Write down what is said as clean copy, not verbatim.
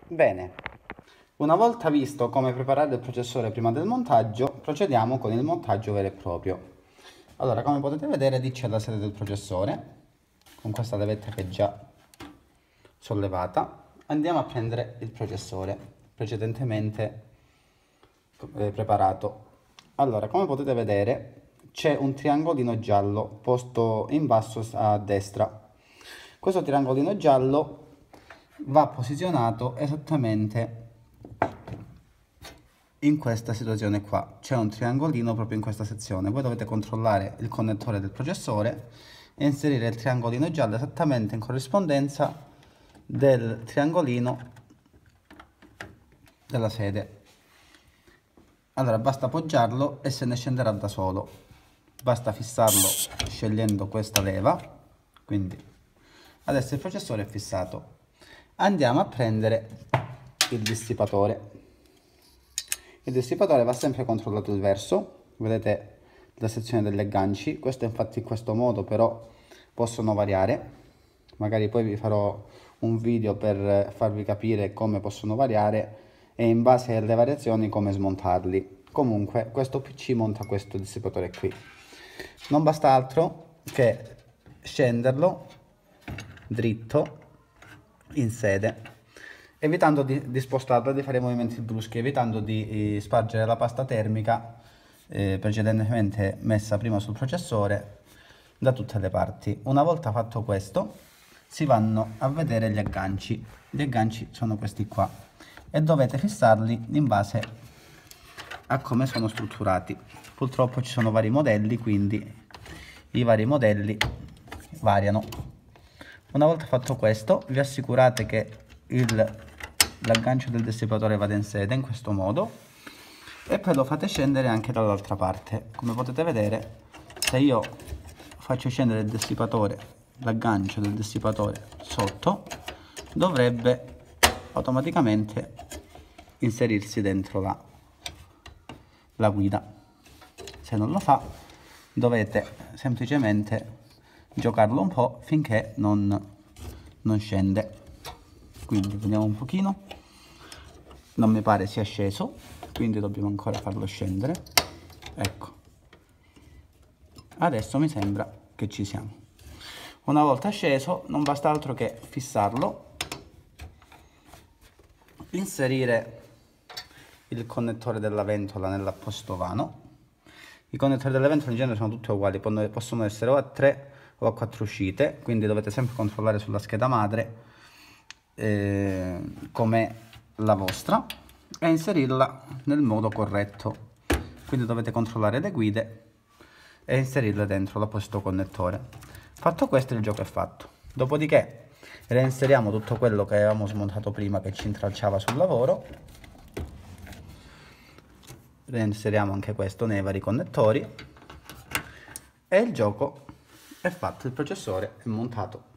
Bene, una volta visto come preparare il processore prima del montaggio, procediamo con il montaggio vero e proprio. Allora, come potete vedere, lì c'è la sede del processore, con questa levetta che è già sollevata. Andiamo a prendere il processore precedentemente preparato. Allora, come potete vedere, c'è un triangolino giallo posto in basso a destra. Questo triangolino giallo va posizionato esattamente in questa situazione qua. C'è un triangolino proprio in questa sezione. Voi dovete controllare il connettore del processore e inserire il triangolino giallo esattamente in corrispondenza del triangolino della sede. Allora basta appoggiarlo e se ne scenderà da solo. Basta fissarlo scegliendo questa leva. Quindi adesso il processore è fissato. Andiamo a prendere il dissipatore. Il dissipatore va sempre controllato il verso. Vedete la sezione degli agganci. Questo infatti in questo modo, però possono variare. Magari poi vi farò un video per farvi capire come possono variare e in base alle variazioni come smontarli. Comunque questo PC monta questo dissipatore qui. Non basta altro che scenderlo dritto in sede, evitando di spostarlo, di fare movimenti bruschi, evitando di spargere la pasta termica precedentemente messa prima sul processore da tutte le parti. Una volta fatto questo si vanno a vedere gli agganci. Gli agganci sono questi qua e dovete fissarli in base a come sono strutturati. Purtroppo ci sono vari modelli, quindi i vari modelli variano. Una volta fatto questo, vi assicurate che l'aggancio del dissipatore vada in sede in questo modo e poi lo fate scendere anche dall'altra parte. Come potete vedere, se io faccio scendere il dissipatore, l'aggancio del dissipatore sotto, dovrebbe automaticamente inserirsi dentro la guida. Se non lo fa, dovete semplicemente giocarlo un po' finché non scende. Quindi vediamo un pochino, non mi pare sia sceso, quindi dobbiamo ancora farlo scendere. Ecco, adesso mi sembra che ci siamo. Una volta sceso non basta altro che fissarlo, inserire il connettore della ventola nell'apposto vano. I connettori delle ventole in genere sono tutti uguali, possono essere o a 3 o a 4 uscite, quindi dovete sempre controllare sulla scheda madre com'è la vostra e inserirla nel modo corretto. Quindi dovete controllare le guide e inserirle dentro l'apposito connettore. Fatto questo, il gioco è fatto. Dopodiché reinseriamo tutto quello che avevamo smontato prima che ci intralciava sul lavoro. Reinseriamo anche questo nei vari connettori e il gioco è fatto, il processore è montato.